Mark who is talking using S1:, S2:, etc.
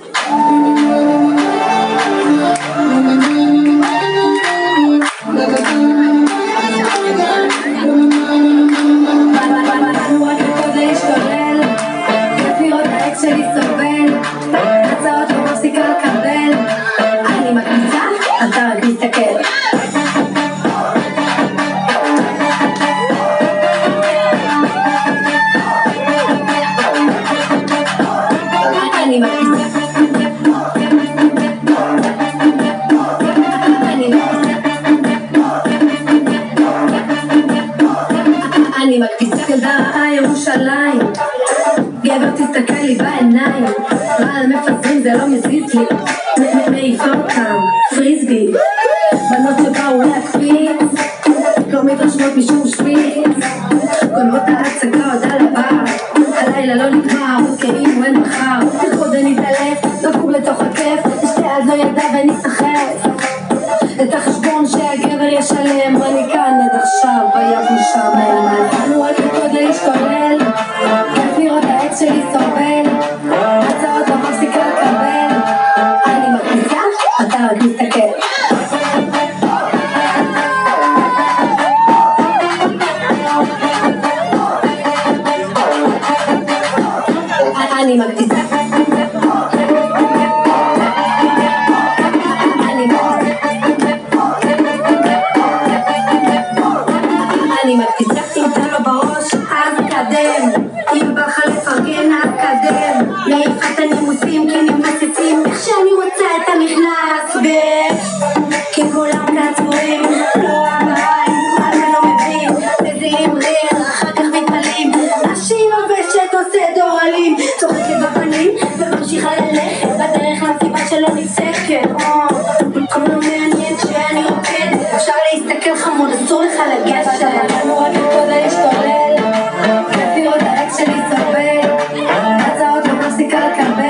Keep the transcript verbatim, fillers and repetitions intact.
S1: אני מקפיצה ילדה ירושלים, גבר תסתכל לי בעיניים, רעל מפזרים זה לא מזיז לי, מעיפה אותם, פריסבי, בנות שבאו להקפיץ, לא מתרשמות משום שפיץ, גונבות ההצגה עוד על הבר, הלילה לא נגמר, עוד כאילו אין מחר, תרקוד ונתעלף, דקור לתוך הכיף, אשתי אז לא ידע ונסחף, את החשבון שהגבר ישלם, אני כאן עד עכשיו, ויבו שמן, נתנו רק לקוד להשתולל, כיף לראות האקס שלי סובל, הצעות לא מפסיקה לקבל, אני מקפיצה, אתה רק מסתכל. אני מקפיצה. אני מקפיצה תודה לו בראש, אז קדם, אם בך לפרגן אז קדם, להפחת את הנימוסים כי נמסצים, איך שאני רוצה את הנכנס באש, כי כולם כעצמורים, לא הבאים, מה זה לא מבין, מזיעים ריר, אחר כך מתפלים, נשים עובשת עושה דורלים, צוחקת בפנים וממשיכה ללכת, בדרך לסיבה שלא נפסקת, כל לא מעניין שאני רוקדת, אפשר להסתכל חמוד, אסור לך לגשת, לנו רק לקוד להשתולל, כיף לראות האקס שלי סובל, הצעות לא מפסיקה לקבל,